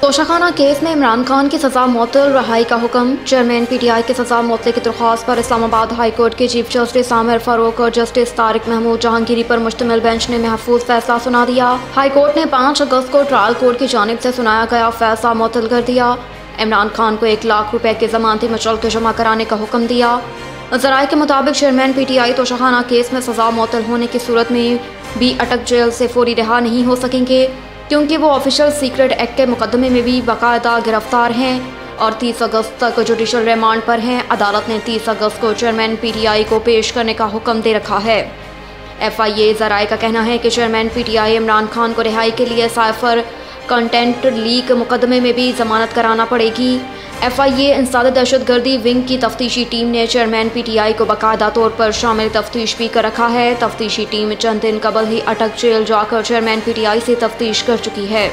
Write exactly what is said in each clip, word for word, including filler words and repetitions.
Toshakhana case में इमरान खान की सजा मुअत्तल, रहाई का हुक्म। चेयरमैन पी टी आई की सजा मुअत्तली की दरख्वास्त पर इस्लामाबाद हाई कोर्ट के चीफ जस्टिस आमिर फारूक और जस्टिस तारिक महमूद जहांगीरी पर मुश्तमिल बेंच ने महफूज फैसला सुना दिया। हाई कोर्ट ने पाँच अगस्त को ट्रायल कोर्ट की जानिब से सुनाया गया फैसला मुअत्तल कर दिया। इमरान खान को एक लाख रुपए की जमानती मचल के जमा कराने का हुक्म दिया। ज़राए के मुताबिक चेयरमैन पी टी आई तोशाखाना केस में सजा मुअत्तल होने की सूरत में भी अटक जेल से फौरी रिहा नहीं हो सकेंगे, क्योंकि वो ऑफिशियल सीक्रेट एक्ट के मुकदमे में भी बाकायदा गिरफ्तार हैं और तीस अगस्त तक जुडिशल रिमांड पर हैं। अदालत ने तीस अगस्त को चेयरमैन पी टी आई को पेश करने का हुक्म दे रखा है। एफ आई ए ज़राए का कहना है कि chairman P T I Imran Khan को रिहाई के लिए साइफर कंटेंट लीक मुकदमे में भी जमानत कराना पड़ेगी। एफ आई ए इंसदाद दहशतगर्दी विंग की तफ्तीशी टीम ने चेयरमैन पी टी आई को बाकायदा तौर पर शामिल तफ्तीश भी कर रखा है। तफ्तीशी टीम चंद दिन कबल ही अटक जेल जाकर चेयरमैन पी टी आई से तफ्तीश कर चुकी है।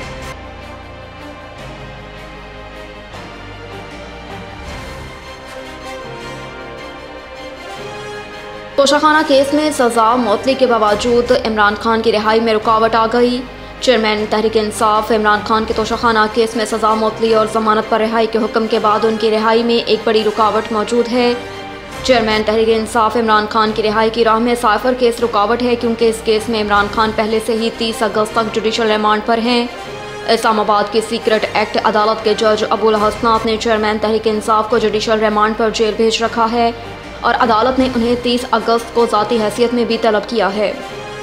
तोशाखाना केस में सजा मुअत्तली के बावजूद इमरान खान की रिहाई में रुकावट आ गई। चेयरमैन तहरीक इंसाफ इमरान खान के तोशाखाना केस में सजा मुअत्तली और जमानत पर रिहाई के हुक्म के बाद उनकी रिहाई में एक बड़ी रुकावट मौजूद है। चेयरमैन तहरीक इंसाफ इमरान खान की रिहाई की राह में साइफर केस रुकावट है, क्योंकि इस केस में इमरान खान पहले से ही तीस अगस्त तक जुडिशल रिमांड पर हैं। इस्लामाबाद के सीक्रेट एक्ट अदालत के जज अबुल हसनात ने चेयरमैन तहरीक इंसाफ को जुडिशल रिमांड पर जेल भेज रखा है और अदालत ने उन्हें तीस अगस्त को ज़ाती हैसियत में भी तलब किया है।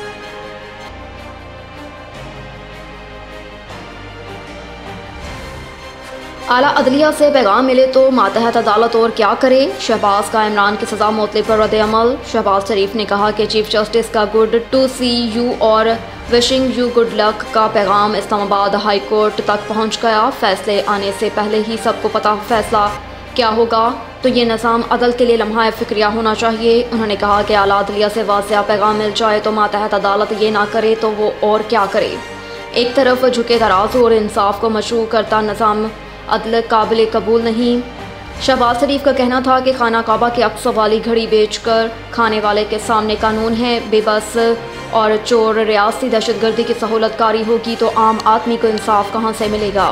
आला अदलिया से पैगाम मिले तो मातहत अदालत और क्या करे। शहबाज का इमरान की सजा मुअत्तली पर रद्द अमल। शहबाज शरीफ ने कहा कि चीफ जस्टिस का गुड टू सी यू और विशिंग यू गुड लक का पैगाम इस्लामाबाद हाई कोर्ट तक पहुंच गया। फैसले आने से पहले ही सबको पता फैसला क्या होगा, तो ये निज़ाम अदल के लिए लम्हा फ़िक्रिया होना चाहिए। उन्होंने कहा कि आला अदलिया से वाज़ेह पैगाम मिल जाए तो मातहत अदालत ये ना करे तो वो और क्या करे। एक तरफ झुके तराजू और इंसाफ को मशरू करता निज़ाम अदल काबिल कबूल नहीं। शहबाज शरीफ का कहना था कि खाना काबा के अक्स वाली घड़ी बेचकर खाने वाले के सामने कानून है। बेबस और चोर रियासती दहशतगर्दी की सहूलत कारी होगी तो आम आदमी को इंसाफ कहाँ से मिलेगा।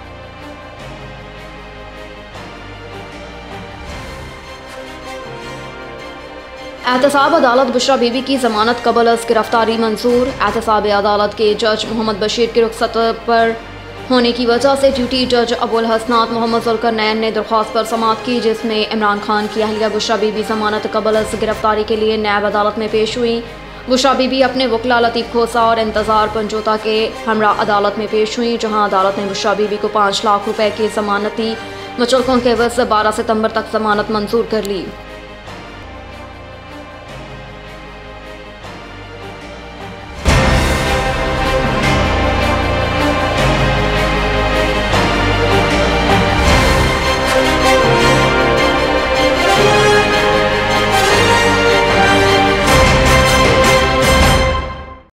एहतसाब अदालत बुशरा बीबी की जमानत कबल अज गिरफ्तारी मंजूर। एहतसाब अदालत के जज मोहम्मद बशीर की रुखसत पर होने की वजह से ड्यूटी जज अबुल हसनात मोहम्मद जुल्करनैन ने दरख्वास्त पर समाअत की, जिसमें इमरान खान की अहलिया बुशरा बीबी जमानत कबल अज गिरफ्तारी के लिए नैब अदालत में पेश हुई। बुशरा बीबी अपने वकला लतीफ़ खोसा और इंतज़ार पंजोता के हमरा अदालत में पेश हुई, जहाँ अदालत ने बुशरा बीबी को पाँच लाख रुपए की जमानती मुचलकों के एवज़ बारह सितम्बर तक जमानत मंजूर कर ली।